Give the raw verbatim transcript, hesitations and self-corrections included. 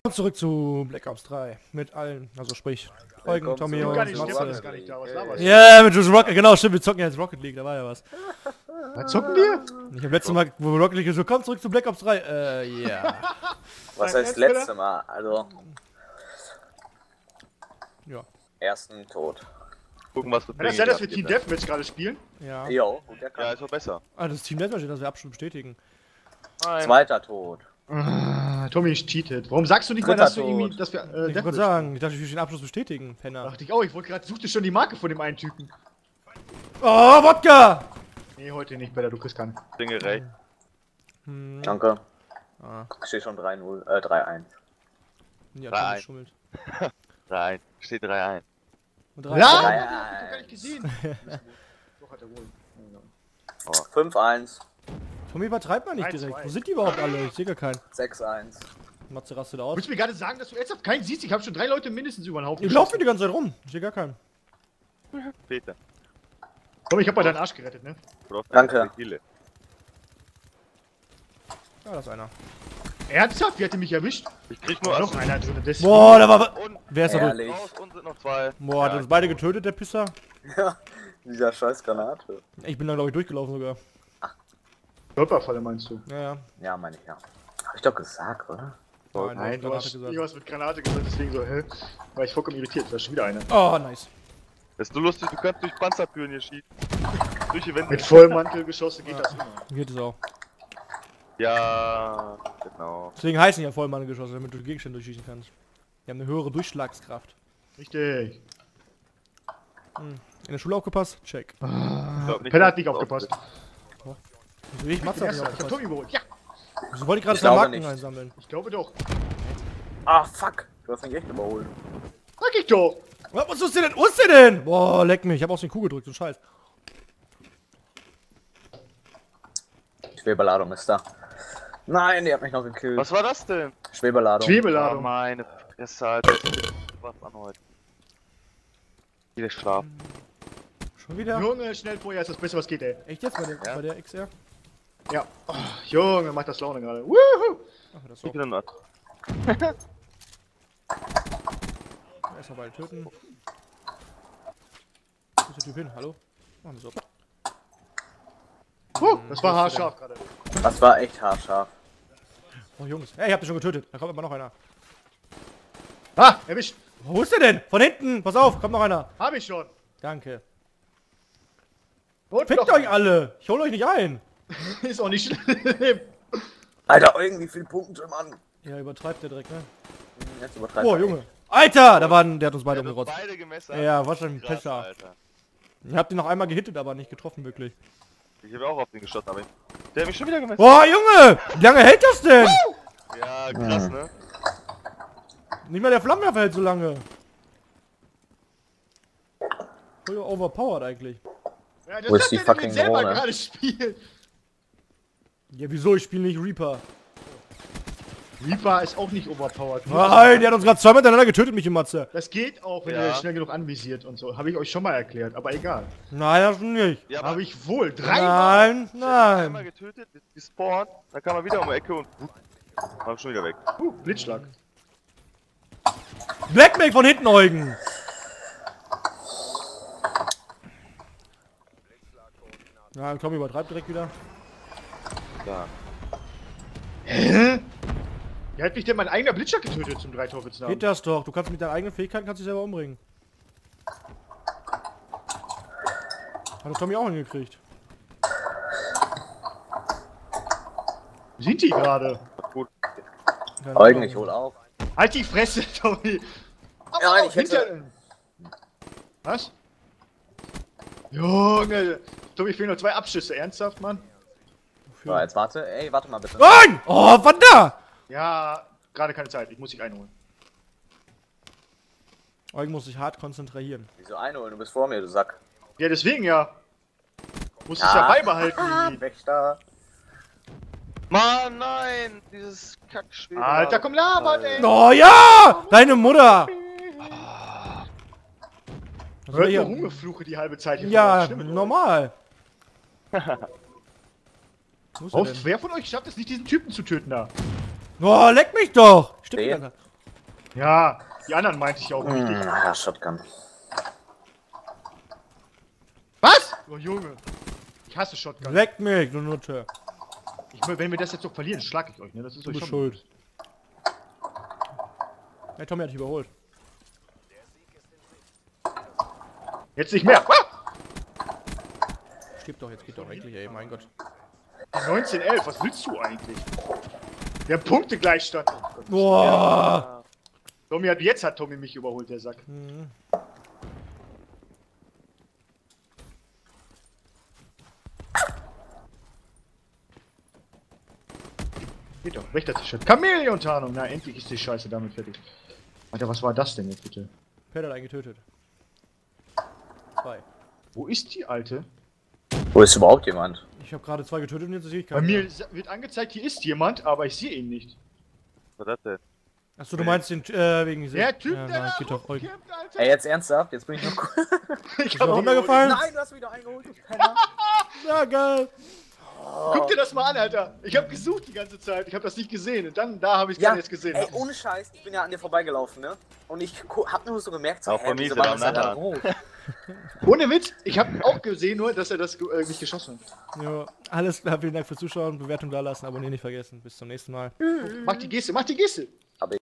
Zurück zu Black Ops drei. Mit allen, also sprich, Eugen, Tommy und Matze. Ja, mit Rocket, genau, stimmt, wir zocken ja jetzt Rocket League, da war ja was. Was zocken wir? Ich hab letztes Mal, wo wir Rocket League so, komm zurück zu Black Ops drei. Äh, ja. Was heißt letzte Mal? Also. Ja. Ersten Tod. Gucken, was wir Kann das sein, dass wir Team Deathmatch gerade spielen? Ja. Jo, gut, der kann. Ja, ist doch besser. Ah, das ist Team Deathmatch, das wir absolut bestätigen. Nein. Zweiter Tod. Ah, Tommy ist cheated. Warum sagst du nicht Dritter mal, dass du Tod. irgendwie, dass wir, äh, Ich wollte Deathmatch sagen, ich dachte, ich will den Abschluss bestätigen, Penner. dachte ich auch, ich wollte gerade, suchte schon die Marke von dem einen Typen. Oh, Wodka! Nee, heute nicht, Bella, du kriegst keinen. Dingerei. Hm. Danke. Ah, Steht schon drei null, äh, drei eins. ja, Drei Tommy eins. schummelt. drei eins. Steht drei eins. Und drei. Ja! drei Ich hab doch gar nicht gesehen. Doch, hat er wohl. fünf eins. Tommy übertreibt man nicht drei, direkt. zwei. Wo sind die überhaupt alle? Ich sehe gar keinen. sechs eins. Matze rastet aus. Willst du mir gerade sagen, dass du ernsthaft keinen siehst? Ich habe schon drei Leute mindestens über den Haufen Ich laufe die ganze Zeit rum. Ich sehe gar keinen. Peter. Komm, ich hab mal deinen Arsch gerettet, ne? Danke. Viele. Ja, da ist einer. Ernsthaft? Wie hat er mich erwischt? Ich krieg nur War noch Ass. einer drin. Das Boah, da war. Und Wer ist da drin? Ehrlich. raus und sind noch zwei. Boah, hat Ja, uns beide getötet, der Pisser. Ja, dieser scheiß Granate. Ich bin da, glaube ich, durchgelaufen sogar. Stolperfalle meinst du? Ja, ja. Ja, meine ich ja. Hab ich doch gesagt, oder? Nein, Nein, du du hast hast Granate nie was mit Granate gesagt, deswegen so, hä? War ich vollkommen irritiert, da ist schon wieder einer. Oh, nice. Ist du lustig, du kannst durch Panzertüren hier schießen. Durch die Wände. Mit Vollmantelgeschosse geht das immer. Geht es auch. Ja, genau. Deswegen heißen ja Vollmanngeschosse, damit du Gegenstände durchschießen kannst. Die haben eine höhere Durchschlagskraft. Richtig. In der Schule aufgepasst? Check. Ich glaub nicht, Penner hat dass nicht das aufgepasst. Wieso ich Matze Ich hat nicht hab aufgepasst? Tommy überholt. Ja, Wieso wollte ich gerade Ich zwei glaube Marken nicht. einsammeln? ich glaube doch. Ah, fuck. Du hast mich echt überholt. Sag ich doch. Was ist denn? Wo ist der denn? Boah, leck mich. Ich hab aus den Kuh gedrückt, so Scheiß. Schwebeladung ist da. Nein, die hat mich noch gekillt. Was war das denn? Schwebeladung. Oh, Schwebeladung. meine Fresse, Alter. Was an heute? Wieder schlafen. Schon wieder? Junge, schnell vorher ist das Beste, was geht, ey. Echt jetzt bei der, Ja. bei der X R? Ja. Oh, Junge, macht das Laune gerade. Woohoo! Ach, das ist Ich auch. bin noch. Erstmal beide töten. Wo ist der Typ hin? Hallo? Machen wir so. Puh, das war haarscharf gerade. Das war echt haarscharf. Oh, Jungs. Hey, ich hab den schon getötet. Da kommt immer noch einer. Ah, erwischt. Wo ist der denn? Von hinten! Pass auf, kommt noch einer. Hab ich schon. Danke. Und Fickt noch- euch alle! Ich hol euch nicht ein! Ist auch nicht schlimm. Alter, irgendwie viele Punkte, Mann. Ja, übertreibt der direkt, ne? Jetzt übertreibt Oh, er Junge. Alter! Da waren, der hat uns beide Der hat umgerotzt. beide gemessert. Ja, was ein Krass, Pisser. Alter. Ich hab den noch einmal gehittet, aber nicht getroffen, wirklich. Ich habe auch auf den geschossen, aber ich... Der hat mich schon wieder gemessert. Boah, Junge! Wie lange hält das denn? Ja, krass, ne? Nicht mal der Flammenwerfer hält so lange. Voll overpowered eigentlich. Ja, das Wo ist sagt die er, der will fucking selber Drohne? gerade spielen. Ja, wieso? Ich spiele nicht Reaper. Reaper ist auch nicht overpowered. Nein, der hat uns gerade zweimal hintereinander getötet, mich im Matze. Das geht auch, wenn Ja. ihr schnell genug anvisiert und so. Habe ich euch schon mal erklärt, aber egal. Nein, das nicht. Ja, Habe aber ich wohl. Dreimal. Nein, einmal nein. getötet, ist gespawnt, dann kam er wieder um die Ecke und... War schon wieder weg. Uh, Blitzschlag. Blackmail von hinten, Eugen. Ja, Tommy übertreibt direkt wieder. Da. Hä? Wie hat mich denn mein eigener Blitzschlag getötet zum drei Torwitz Geht das doch. Du kannst mit deinen eigenen Fähigkeiten kannst dich selber umbringen. Hat das Tommy auch hingekriegt. Wo sind die gerade? Gut. Ja, Eugen, ich hol auf. Halt die Fresse, Tommy. Ja, Au, ich hätte- hinter- Was? Junge. Tommy, fehlen noch zwei Abschüsse. Ernsthaft, Mann? So, jetzt warte. Ey, warte mal bitte. Nein! Oh, was da? Ja, gerade keine Zeit. Ich muss dich einholen. Eugen muss sich hart konzentrieren. Wieso einholen? Du bist vor mir, du Sack. Ja, deswegen ja. Muss es Ja. ja beibehalten. irgendwie. Wächter. Mann, nein! Dieses Kackschwede. Alter, komm, labert, ey. Oh ja! Deine Mutter! Was Hört will nur hier? Rumgefluche die halbe Zeit hier. Ja, Stimmt, oder? normal. Wo ist er Oft, denn? wer von euch schafft es nicht, diesen Typen zu töten da? Oh, leck mich doch! Stimmt Den? gar nicht. Ja, die anderen meinte ich auch nicht. Hm, ja, Shotgun. Was? Oh Junge. Ich hasse Shotgun. Leck mich, du Nutte. Ich will, wenn wir das jetzt so verlieren, schlag ich euch, ne? Das ist Du euch bist schon schuld. Hey, Tommy hat dich überholt. Jetzt nicht mehr. Ah! Stirb doch, jetzt geht doch eigentlich, ey, mein Gott. neunzehn elf, was willst du eigentlich? Der Punktegleichstand. Boah! Tommy hat, jetzt hat Tommy mich überholt, der Sack. Mhm. Geht doch, weg das T-Shirt. Chamäleon-Tarnung. Na, endlich ist die Scheiße damit fertig. Alter, was war das denn jetzt bitte? Pet hat einen getötet. Zwei. Wo ist die Alte? Wo ist überhaupt jemand? Ich habe gerade zwei getötet und jetzt sehe ich Bei keinen. mir wird angezeigt, hier ist jemand, aber ich sehe ihn nicht. Was ist das denn? Achso, du meinst den, äh, wegen dieser... Der Typ, ja, der nein, da geht doch euch. rumkippt, Alter. Ey, jetzt ernsthaft? Jetzt bin ich noch cool. Ich Ist er hab ihn runtergefallen? Nein, du hast wieder eingeholt, du Penner. Ja, geil. Guck dir das mal an, Alter. Ich habe gesucht die ganze Zeit. Ich habe das nicht gesehen. Und dann, da habe ich es Ja, jetzt gesehen. ey, ohne Scheiß, ich bin ja an dir vorbeigelaufen, ne? Und ich gu- hab nur so gemerkt, so, Auch hä, von mir wieso ist er war am das denn da anderen. rot? Ohne Witz, ich habe auch gesehen, nur, dass er das äh, nicht geschossen hat. Ja, alles klar, vielen Dank fürs Zuschauen, Bewertung da lassen, abonnieren nicht vergessen. Bis zum nächsten Mal. Mach die Geste, mach die Geste.